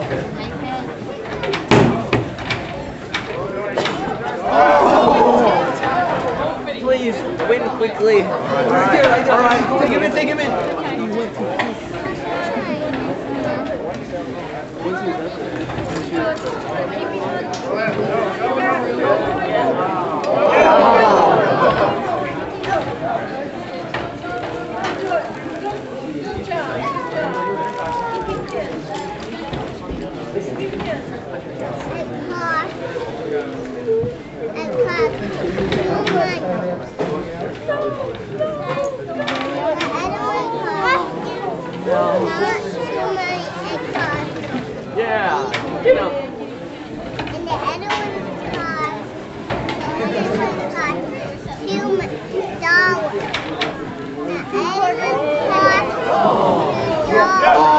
Please, win quickly. Alright, take him in, take him in. Yeah, get up. And the other one's cost, $2. The other one's cost $2.